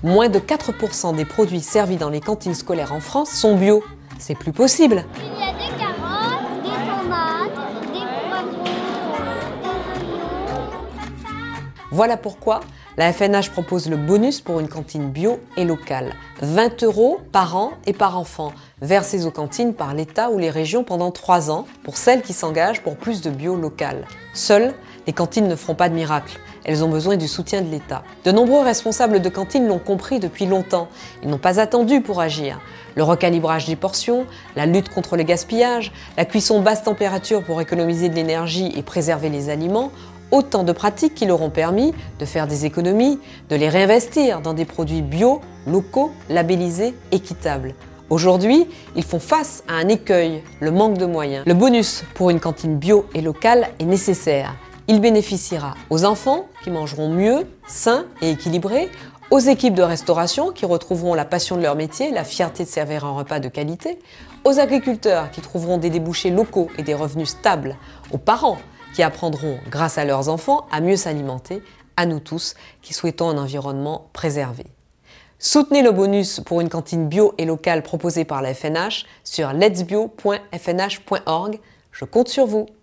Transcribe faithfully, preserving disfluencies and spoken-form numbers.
Moins de quatre pour cent des produits servis dans les cantines scolaires en France sont bio. C'est plus possible. Il y a des carottes, des tomates, des poivrons, des oignons. Voilà pourquoi la F N H propose le bonus pour une cantine bio et locale. vingt euros par an et par enfant, versés aux cantines par l'État ou les régions pendant trois ans pour celles qui s'engagent pour plus de bio local. Seules, les cantines ne feront pas de miracle. Elles ont besoin du soutien de l'État. De nombreux responsables de cantines l'ont compris depuis longtemps. Ils n'ont pas attendu pour agir. Le recalibrage des portions, la lutte contre le gaspillage, la cuisson basse température pour économiser de l'énergie et préserver les aliments, autant de pratiques qui leur ont permis de faire des économies, de les réinvestir dans des produits bio, locaux, labellisés, équitables. Aujourd'hui, ils font face à un écueil, le manque de moyens. Le bonus pour une cantine bio et locale est nécessaire. Il bénéficiera aux enfants qui mangeront mieux, sain et équilibré, aux équipes de restauration qui retrouveront la passion de leur métier, la fierté de servir un repas de qualité, aux agriculteurs qui trouveront des débouchés locaux et des revenus stables, aux parents qui apprendront, grâce à leurs enfants, à mieux s'alimenter, à nous tous qui souhaitons un environnement préservé. Soutenez le bonus pour une cantine bio et locale proposée par la F N H sur letsbio point f n h point org. Je compte sur vous.